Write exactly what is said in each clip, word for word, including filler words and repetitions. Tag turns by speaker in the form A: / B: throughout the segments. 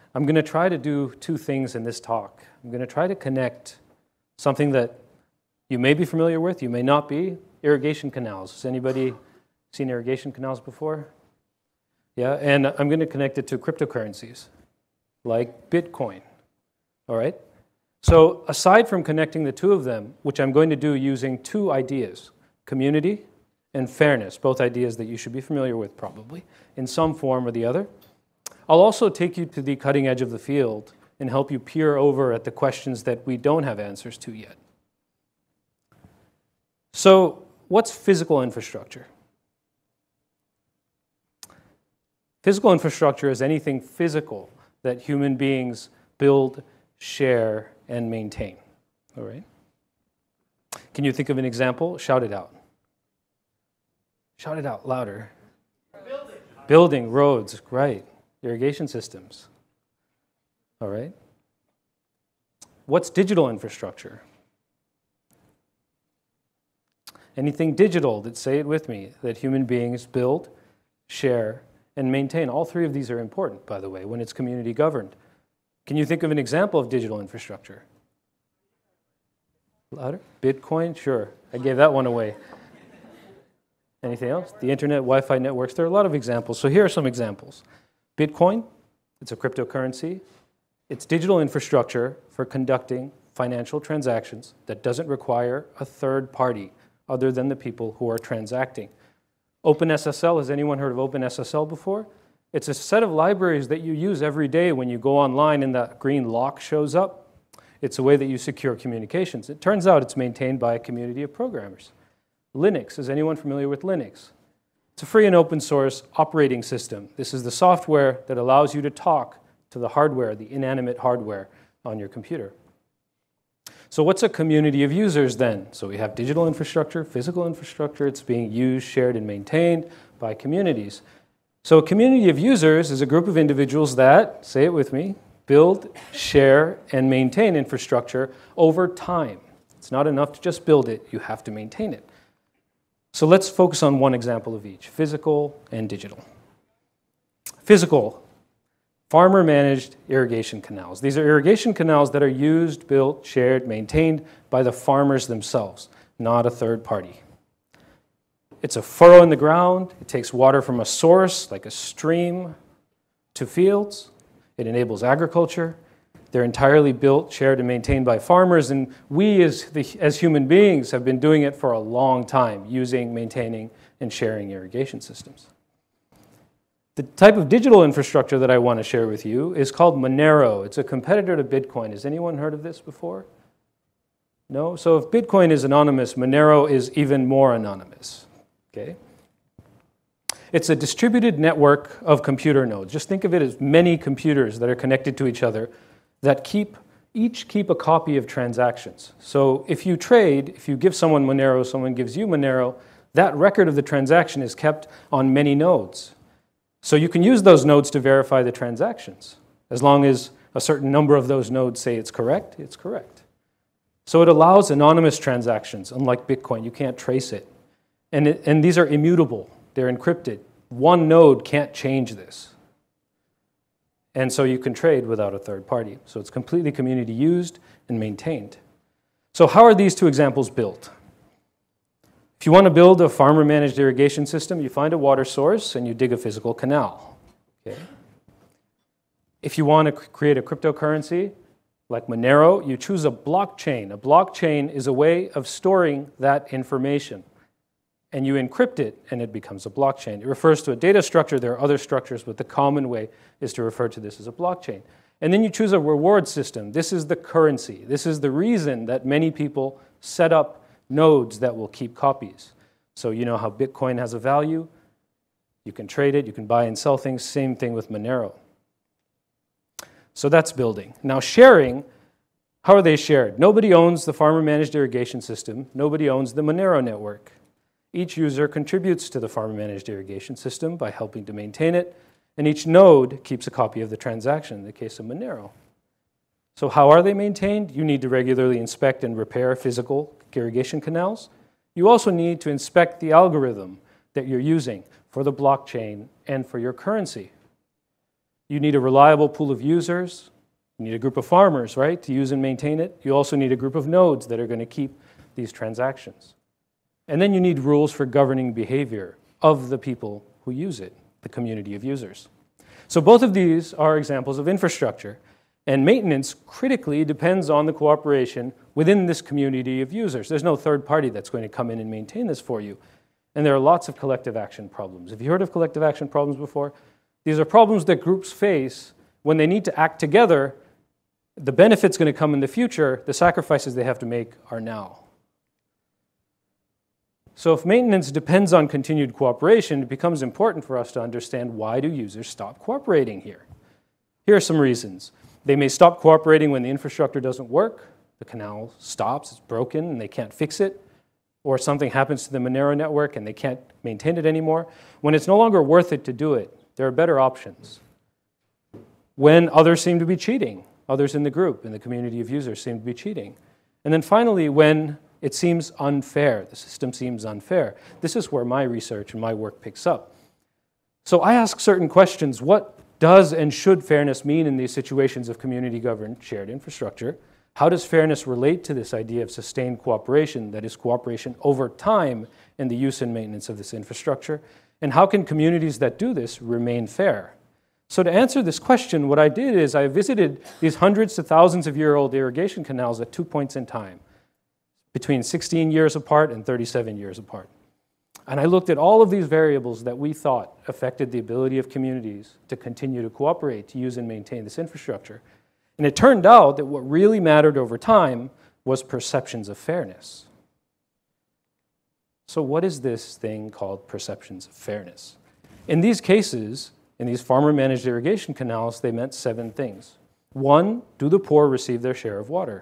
A: I'm going to try to do two things in this talk. I'm going to try to connect something that you may be familiar with, you may not be, irrigation canals. Has anybody seen irrigation canals before? Yeah, and I'm going to connect it to cryptocurrencies, like Bitcoin, all right? So aside from connecting the two of them, which I'm going to do using two ideas, community and fairness, both ideas that you should be familiar with probably, in some form or the other, I'll also take you to the cutting edge of the field and help you peer over at the questions that we don't have answers to yet. So, what's physical infrastructure? Physical infrastructure is anything physical that human beings build, share, and maintain. All right? Can you think of an example? Shout it out. Shout it out louder. Building. Building, roads, right. Irrigation systems. All right? What's digital infrastructure? Anything digital, that say it with me, that human beings build, share, and maintain. All three of these are important, by the way, when it's community governed. Can you think of an example of digital infrastructure? Louder? Bitcoin? Sure. I gave that one away. Anything else? The internet, Wi-Fi networks. There are a lot of examples. So here are some examples. Bitcoin, it's a cryptocurrency. It's digital infrastructure for conducting financial transactions that doesn't require a third party other than the people who are transacting. OpenSSL, has anyone heard of OpenSSL before? It's a set of libraries that you use every day when you go online and that green lock shows up. It's a way that you secure communications. It turns out it's maintained by a community of programmers. Linux, is anyone familiar with Linux? It's a free and open source operating system. This is the software that allows you to talk to the hardware, the inanimate hardware on your computer. So what's a community of users then? So we have digital infrastructure, physical infrastructure. It's being used, shared, and maintained by communities. So a community of users is a group of individuals that, say it with me, build, share, and maintain infrastructure over time. It's not enough to just build it. You have to maintain it. So let's focus on one example of each, physical and digital. Physical. Farmer-managed irrigation canals. These are irrigation canals that are used, built, shared, maintained by the farmers themselves, not a third party. It's a furrow in the ground. It takes water from a source, like a stream, to fields. It enables agriculture. They're entirely built, shared, and maintained by farmers, and we as, the, as human beings have been doing it for a long time, using, maintaining, and sharing irrigation systems. The type of digital infrastructure that I want to share with you is called Monero. It's a competitor to Bitcoin. Has anyone heard of this before? No? So if Bitcoin is anonymous, Monero is even more anonymous. Okay? It's a distributed network of computer nodes. Just think of it as many computers that are connected to each other that keep, each keep a copy of transactions. So if you trade, if you give someone Monero, someone gives you Monero, that record of the transaction is kept on many nodes. So you can use those nodes to verify the transactions. As long as a certain number of those nodes say it's correct, it's correct. So it allows anonymous transactions, unlike Bitcoin. You can't trace it. And, it, and these are immutable. They're encrypted. One node can't change this. And so you can trade without a third party. So it's completely community used and maintained. So how are these two examples built? If you want to build a farmer-managed irrigation system, you find a water source and you dig a physical canal. Okay. If you want to create a cryptocurrency, like Monero, you choose a blockchain. A blockchain is a way of storing that information. And you encrypt it, and it becomes a blockchain. It refers to a data structure. There are other structures, but the common way is to refer to this as a blockchain. And then you choose a reward system. This is the currency. This is the reason that many people set up nodes that will keep copies. So you know how Bitcoin has a value. You can trade it. You can buy and sell things. Same thing with Monero. So that's building. Now sharing, how are they shared? Nobody owns the farmer-managed irrigation system. Nobody owns the Monero network. Each user contributes to the farmer-managed irrigation system by helping to maintain it, and each node keeps a copy of the transaction in the case of Monero. So how are they maintained? You need to regularly inspect and repair physical irrigation canals. You also need to inspect the algorithm that you're using for the blockchain and for your currency. You need a reliable pool of users. You need a group of farmers, right, to use and maintain it. You also need a group of nodes that are going to keep these transactions. And then you need rules for governing behavior of the people who use it, the community of users. So both of these are examples of infrastructure. And maintenance critically depends on the cooperation within this community of users. There's no third party that's going to come in and maintain this for you. And there are lots of collective action problems. Have you heard of collective action problems before? These are problems that groups face when they need to act together. The benefit's going to come in the future. The sacrifices they have to make are now. So if maintenance depends on continued cooperation, it becomes important for us to understand, why do users stop cooperating here? Here are some reasons. They may stop cooperating when the infrastructure doesn't work. The canal stops, it's broken, and they can't fix it. Or something happens to the Monero network and they can't maintain it anymore. When it's no longer worth it to do it, there are better options. When others seem to be cheating, others in the group, in the community of users seem to be cheating. And then finally, when it seems unfair, the system seems unfair. This is where my research and my work picks up. So I ask certain questions. What does and should fairness mean in these situations of community-governed shared infrastructure? How does fairness relate to this idea of sustained cooperation, that is, cooperation over time in the use and maintenance of this infrastructure? And how can communities that do this remain fair? So to answer this question, what I did is I visited these hundreds to thousands of year old irrigation canals at two points in time, between sixteen years apart and thirty-seven years apart. And I looked at all of these variables that we thought affected the ability of communities to continue to cooperate, to use and maintain this infrastructure. And it turned out that what really mattered over time was perceptions of fairness. So what is this thing called perceptions of fairness? In these cases, in these farmer-managed irrigation canals, they meant seven things. One, do the poor receive their share of water?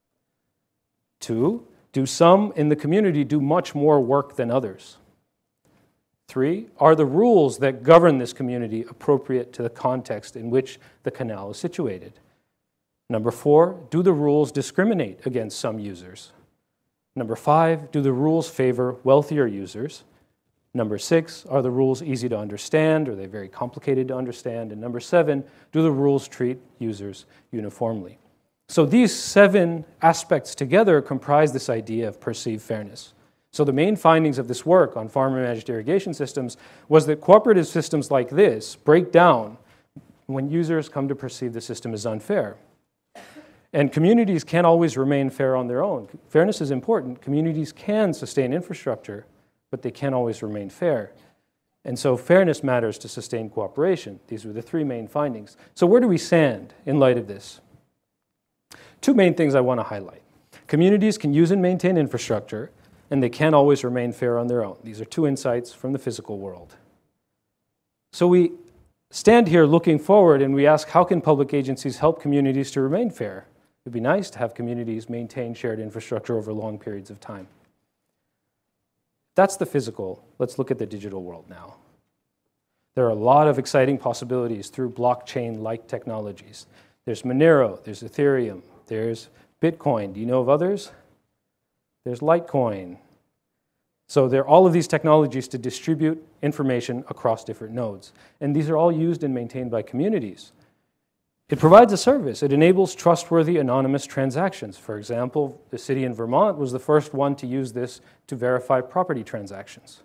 A: Two, do some in the community do much more work than others? Three, are the rules that govern this community appropriate to the context in which the canal is situated? Number four, do the rules discriminate against some users? Number five, do the rules favor wealthier users? Number six, are the rules easy to understand? Are they very complicated to understand? And number seven, do the rules treat users uniformly? So these seven aspects together comprise this idea of perceived fairness. So the main findings of this work on farmer-managed irrigation systems was that cooperative systems like this break down when users come to perceive the system as unfair. And communities can't always remain fair on their own. Fairness is important. Communities can sustain infrastructure, but they can't always remain fair. And so fairness matters to sustain cooperation. These were the three main findings. So where do we stand in light of this? Two main things I want to highlight. Communities can use and maintain infrastructure, and they can't always remain fair on their own. These are two insights from the physical world. So we stand here looking forward and we ask, how can public agencies help communities to remain fair? It would be nice to have communities maintain shared infrastructure over long periods of time. That's the physical. Let's look at the digital world now. There are a lot of exciting possibilities through blockchain-like technologies. There's Monero, there's Ethereum, there's Bitcoin. Do you know of others? There's Litecoin. So there are all of these technologies to distribute information across different nodes. And these are all used and maintained by communities. It provides a service. It enables trustworthy anonymous transactions. For example, the city in Vermont was the first one to use this to verify property transactions.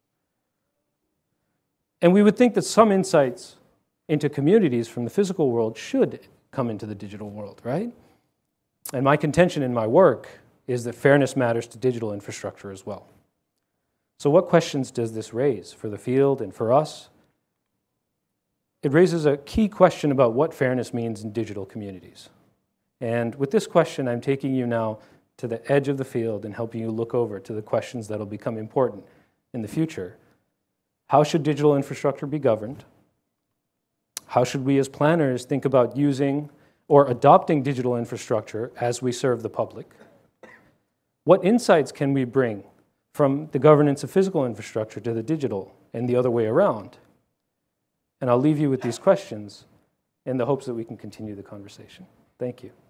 A: And we would think that some insights into communities from the physical world should come into the digital world, right? And my contention in my work is that fairness matters to digital infrastructure as well. So what questions does this raise for the field and for us? It raises a key question about what fairness means in digital communities. And with this question, I'm taking you now to the edge of the field and helping you look over to the questions that will become important in the future. How should digital infrastructure be governed? How should we as planners think about using or adopting digital infrastructure as we serve the public? What insights can we bring from the governance of physical infrastructure to the digital and the other way around? And I'll leave you with these questions in the hopes that we can continue the conversation. Thank you.